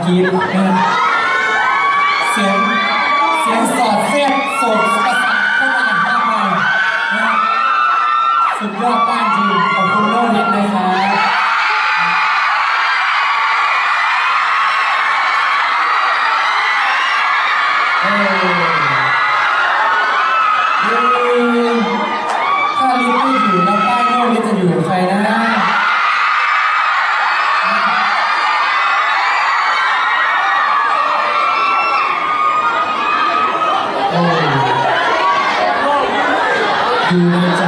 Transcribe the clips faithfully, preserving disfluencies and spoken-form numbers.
รี๊ดนะเสียงเสียงสอดเสียดสดประสาทเข้ามาอย่างมากมายนะสุดยอดมากจริงขอบคุณโลกนิดนะครับถ้าลิฟต์ไม่อยู่แล้วป้ายโน่นลิฟต์จะอยู่กับใครนะอยู่ในใจ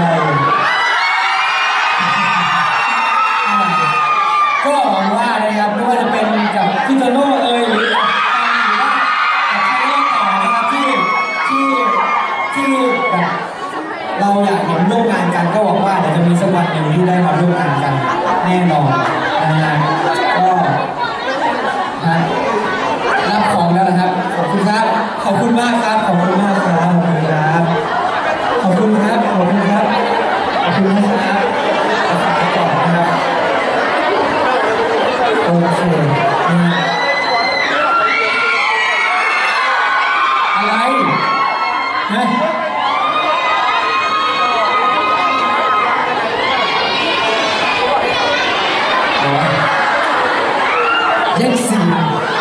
ก็หวังว่านะครับไม่ว่าจะเป็นกับพี่โตโน่เอ่ยหรือกับใครก็แล้วแต่นะครับที่ที่ที่แบบเราอยากเห็นร่วมงานกันก็หวังว่าเดี๋ยวจะมีสักวันหนึ่งที่ได้มาร่วมงานกันแน่นอนนะฮะก็นะรับของแล้วนะครับขอบคุณครับขอบคุณมากครับขอบคุณมากครับขอบคุณครับขอบคุณครับขอบคุณครับขอบคุณนะครับขอบคุณก่อนนะครับโอเคอะไรนะแย่งซีน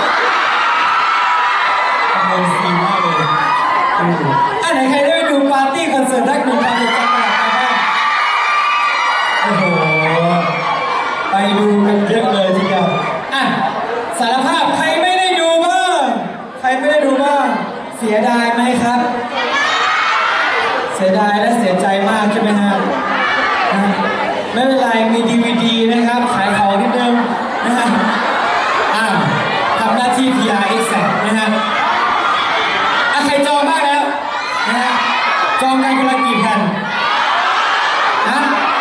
ขโมยซีนมากเลยอ่ะไหนใครได้ไปดูปาร์ตี้คอนเสิร์ตรักหนึ่งความสุขจังหวัดไหนบ้างโอ้โหไปดูกันเยอะเลยทีเดียวอ่ะสารภาพใครไม่ได้ดูบ้างใครไม่ได้ดูบ้างเสียดายไหมครับเสียดายและเสียใจมากใช่ไหมฮะไม่เป็นไรมี ดี วี ดี นะครับขายของนิดนึงนะฮะอ่าทำหน้าที่ พี อาร์ Exact นะฮะอ่ะใครจองได้แล้วนะฮะจองกันคนละกี่แผ่นนะ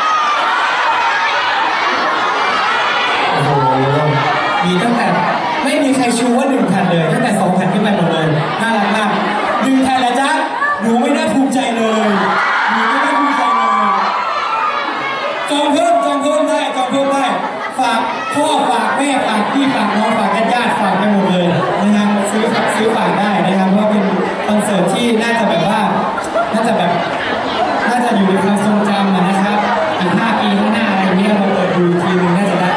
โอ้โหมีตั้งแต่ไม่มีใครชูว่าหนึ่งแผ่นเลยตั้งแต่สองแผ่นขึ้นไปหมดเลยน่ารักมากหนึ่งแผ่นแล้วจ๊ะหนูไม่น่าภูมิใจเลยหนูไม่น่าภูมิใจเลยจองเพิ่มจองเพิ่มได้จองเพิ่มได้ฝากพ่อฝากแม่ฝากพี่ฝากน้องฝากญาติฝากไปหมดเลยนะครับซื้อซื้อฝากได้นะครับเพราะเป็นคอนเสิร์ตที่น่าจะแบบว่าน่าจะแบบน่าจะอยู่ในความทรงจำนะครับอีกห้าปีข้างหน้าอะไรเงี้ยมาเปิดดูทีนึงน่าจะได้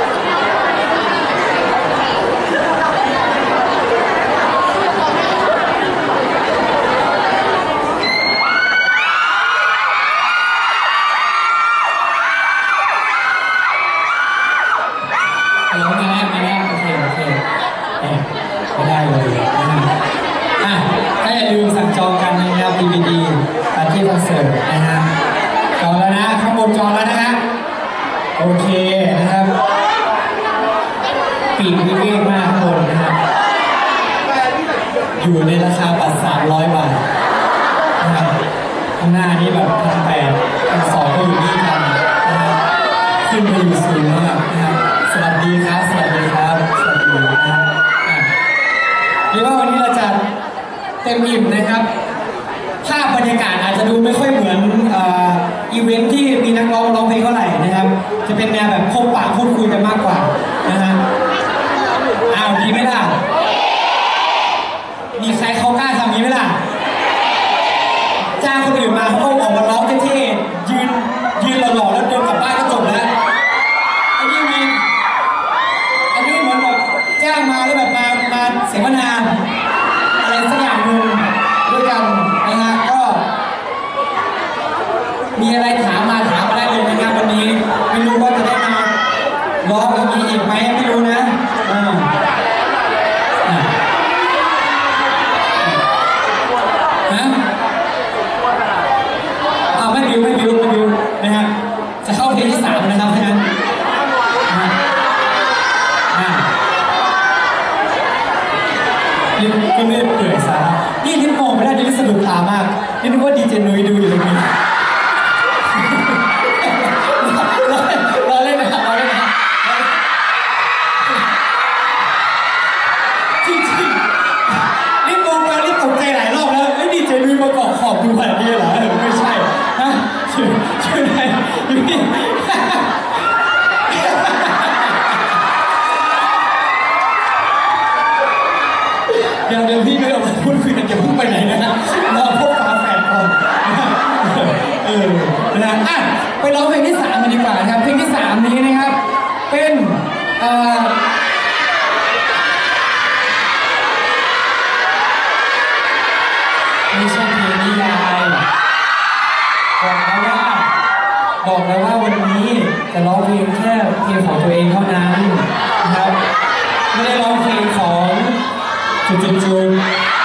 ร้องมาแล้วมาแล้วโอเคโอเคไม่ได้เลยอ่ะถ้าอย่าลืมสั่งจองกันนะครับ ดี วี ดี ปาร์ตี้คอนเสิร์ตนะฮะจองแล้วนะข้างบนจองแล้วนะฮะโอเคนะครับปีกวิเวกมากข้างบนนะครับอยู่ในราคาบัตรสามร้อยบาทนะครับข้างหน้านี้แบบพันแปดพันสองก็อยู่นี่กันนะครับขึ้นไปอยู่สูงมากนะครับสวัสดีครับสวัสดีครับสวัสดีนะครับเรียกว่าวันนี้เราจะเต็มอิ่มนะครับภาพบรรยากาศอาจจะดูไม่ค่อยเหมือนอีเวนท์ที่มีนักร้องร้องเพลงเท่าไหร่นะครับจะเป็นแนวแบบพบปะพูดคุยกันมากกว่านะฮะอ้าวดีไหมล่ะมีใครเขากล้าทำอย่างนี้ไหมล่ะจ้างคนอื่นมาเขาออกมาร้องเท่ๆยืนยืนหล่อๆแล้วเดินกลับบ้านก็จบแล้วไอ้นี่มีอันนี้เหมือนแบบจ้างมาแล้วแบบมามาเสวนาอะไรสักอย่างหนึ่งด้วยกันนะฮะก็มีอะไรถามมาถามมาได้เลยนะครับวันนี้ไม่รู้ว่าจะได้มาร้องอย่างนี้อีกไหมไม่รู้นะอ่าฮะอ้าวไม่บิวไม่บิวไม่บิวนะฮะจะเข้าเพลงที่สามนะครับเพราะฉะนั้นลิฟก็ไม่ได้เปื่อยซะนี่ลิฟมองไม่ได้ลิฟสะดุดตามากนี่นึกว่าดีเจนุ้ยดูอยู่ตรงนี้เราเล่นนะครับเราเล่นนะครับจริงๆลิฟมองไปลิฟตกใจหลายรอบแล้วไอ้ดีเจนุ้ยมาเกาะขอบดูขนาดนี้เหรอไม่ใช่ฮะช่วยช่วยได้อยู่นี่ดี๋ยวเดี๋ยวพี่ไม่เอามาพูดคุยกันอย่าเพิ่งไปไหนนะเราพบฝาแฝดก่อนเออนะอ่ะไปร้องเพลงที่สามกันดีกว่าครับเพลงที่สามนี้นะครับเป็นเอ่อไม่ใช่เพลงนิยายบอกแล้วว่าบอกแล้วว่าวันนี้จะร้องเพลงแค่เพลงของตัวเองเท่านั้นนะครับไม่ได้ร้องเพลงของจุดจุดจุด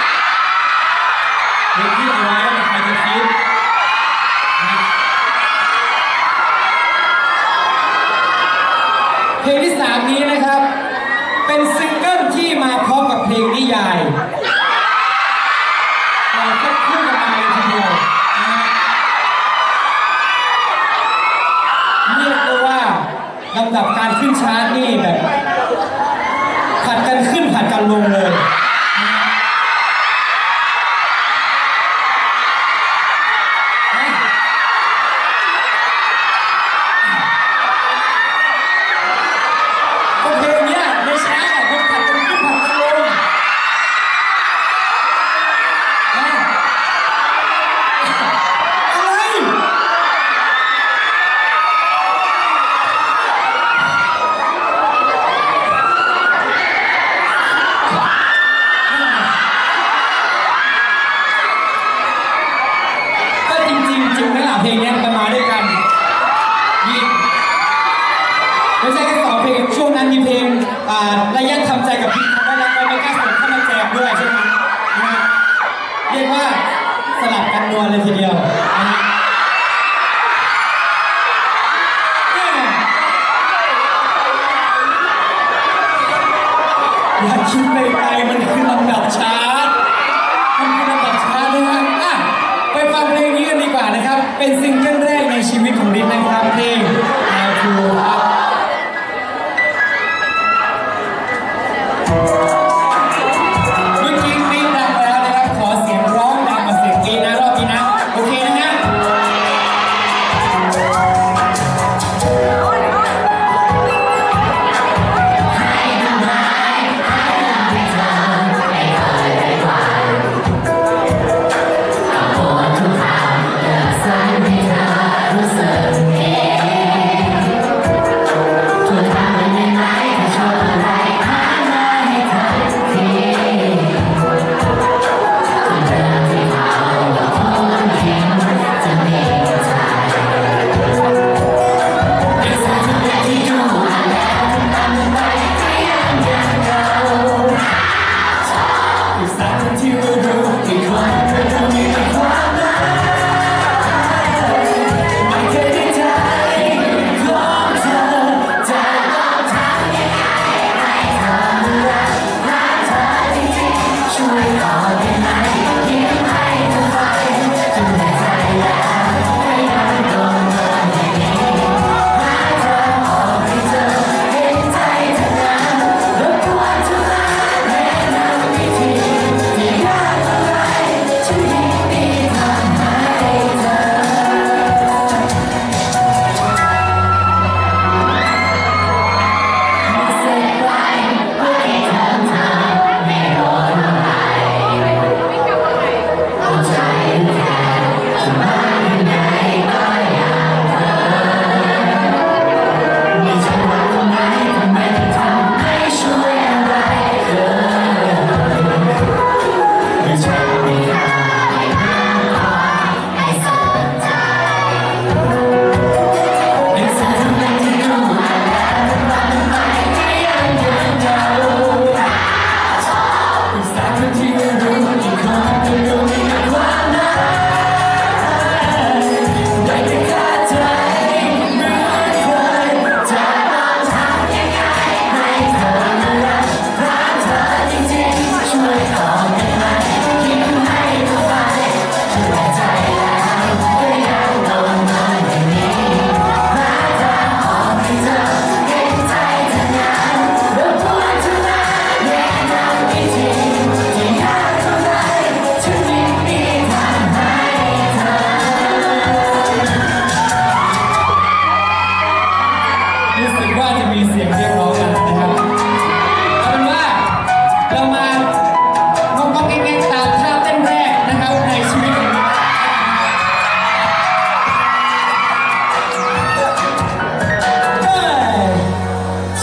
เพลงที่เอาไว้ว่าใครจะคิดเพลงที่สามนี้นะครับเป็นซิงเกิลที่มาพร้อมกับเพลงนิยายเราก็คู่กันมาเลยทีเดียวเรียกได้ว่าลำดับการขึ้นชาร์ตนี่แบบผัดกันขึ้นผัดกันลงเลยเพลงนี้ในชาร์ตอะมันผัดกันขึ้นผัดกันลงอะไรก็จริงจริงจริงไหมล่ะเพลงนี้มันมาด้วยกันยิงไม่ใช่แค่สองเพลงช่วงนั้นมีเพลงระยะทำใจกับพี่เขาได้แล้วก็ไม่กล้าส่งเข้ามาแจมด้วยใช่ไหมเรียกว่าสลับกันนัวเลยทีเดียวอย่าคิดไปไกลมันคือลำดับชาร์ตมันคือลำดับชาร์ตเลยนะอ่ะไปฟังเพลงนี้กันดีกว่านะครับเป็นซิงเกิลแรกในชีวิตของดินนะครับเพลง How to ครับเมื่อกี้กรี๊ดดังไปแล้วนะครับขอเสียงร้องดังกว่าเสียงกรี๊ดนะรอบนี้นะโอเคนะฮะเ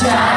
จ๊ะ